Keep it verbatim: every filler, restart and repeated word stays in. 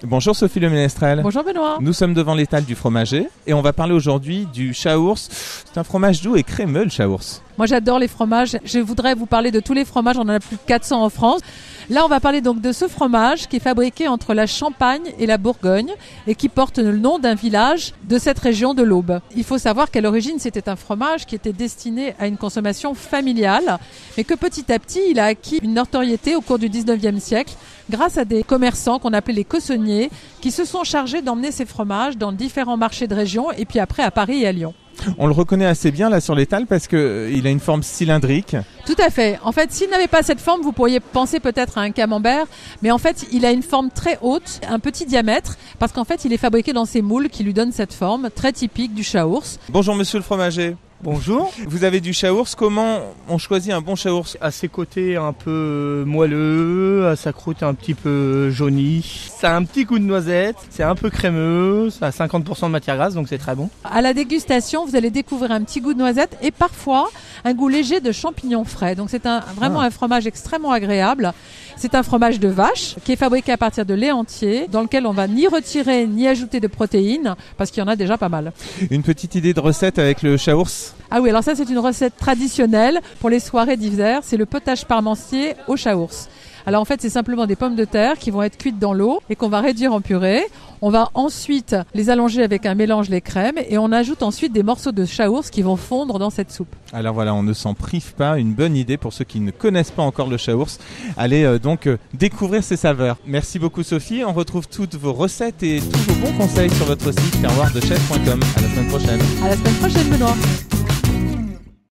Bonjour Sophie Le Ménestrel. Bonjour Benoît. Nous sommes devant l'étal du fromager et on va parler aujourd'hui du Chaours. C'est un fromage doux et crémeux, le Chaours. Moi j'adore les fromages. Je voudrais vous parler de tous les fromages. On en a plus de quatre cents en France. Là on va parler donc de ce fromage qui est fabriqué entre la Champagne et la Bourgogne et qui porte le nom d'un village de cette région de l'Aube. Il faut savoir qu'à l'origine c'était un fromage qui était destiné à une consommation familiale mais que petit à petit il a acquis une notoriété au cours du dix-neuvième siècle grâce à des commerçants qu'on appelait les cossonniers qui se sont chargés d'emmener ces fromages dans différents marchés de région et puis après à Paris et à Lyon. On le reconnaît assez bien là sur l'étal parce qu'il euh, a une forme cylindrique. Tout à fait. En fait, s'il n'avait pas cette forme, vous pourriez penser peut-être à un camembert, mais en fait, il a une forme très haute, un petit diamètre, parce qu'en fait, il est fabriqué dans ces moules qui lui donnent cette forme très typique du Chaours. Bonjour monsieur le fromager. Bonjour. Vous avez du Chaours. Comment on choisit un bon Chaours? À ses côtés un peu moelleux, à sa croûte un petit peu jaunie. Ça a un petit goût de noisette, c'est un peu crémeux, ça a cinquante pour cent de matière grasse donc c'est très bon. À la dégustation, vous allez découvrir un petit goût de noisette et parfois un goût léger de champignons frais. Donc c'est un, vraiment ah. un fromage extrêmement agréable. C'est un fromage de vache qui est fabriqué à partir de lait entier dans lequel on va ni retirer ni ajouter de protéines parce qu'il y en a déjà pas mal. Une petite idée de recette avec le Chaours? Ah oui, alors ça c'est une recette traditionnelle pour les soirées d'hiver, c'est le potage parmentier au Chaours. Alors en fait c'est simplement des pommes de terre qui vont être cuites dans l'eau et qu'on va réduire en purée. On va ensuite les allonger avec un mélange lait crème et on ajoute ensuite des morceaux de Chaours qui vont fondre dans cette soupe. Alors voilà, on ne s'en prive pas, une bonne idée pour ceux qui ne connaissent pas encore le Chaours. Allez euh, donc euh, découvrir ses saveurs. Merci beaucoup Sophie, on retrouve toutes vos recettes et tous vos bons conseils sur votre site terroir de chef point com. À la semaine prochaine. À la semaine prochaine Benoît.